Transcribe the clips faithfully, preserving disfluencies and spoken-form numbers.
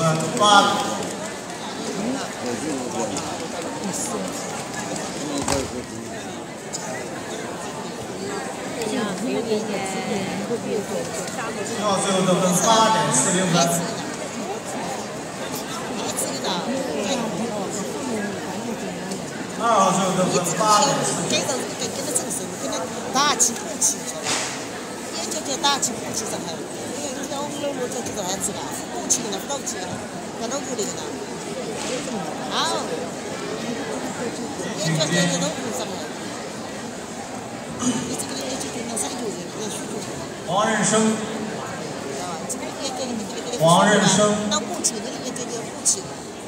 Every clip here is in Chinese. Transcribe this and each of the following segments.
的八。一号最后得分八点四零分。 二号最后得分八点四。 给到给给他承受，给他打起补起，也就叫打起补起上海。因为像我们老路就知道还知道，补起的那不到起，那到屋里的呢。好，也就叫叫到屋上来。你这个也就叫那三九的，也许就。 黄任生。 啊，这个也给你们这个。 黄任生。 那补起的也就叫补起。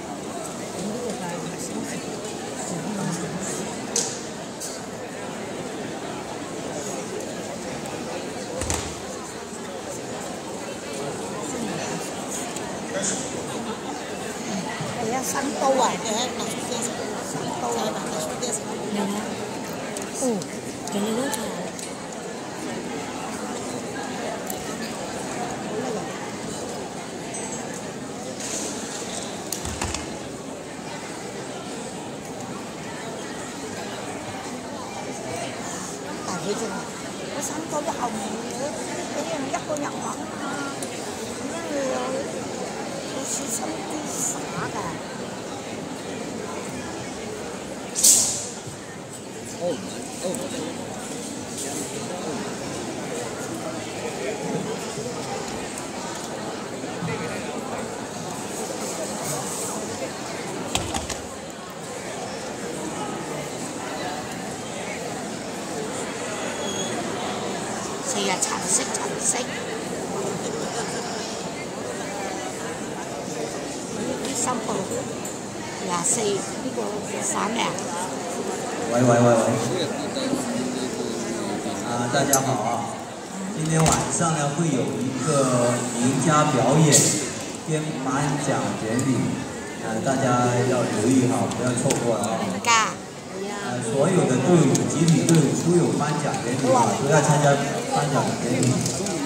你要三刀啊！ 对，拿出电视，三刀啊，拿出电视。 有吗？哦，给你弄出来。大佢啫嘛，我三刀都後面，俾人一個人玩啊，咁樣好似親啲耍㗎。 哦哦。 四日橙色橙色，呢三部廿四呢個散咩啊？ 喂喂喂喂！啊，大家好啊！今天晚上呢会有一个赢家表演兼颁奖典礼，啊，大家要留意哈，不要错过了啊！ 赢家。 啊，所有的队伍、集体队伍都有颁奖典礼啊，都要参加颁奖典礼。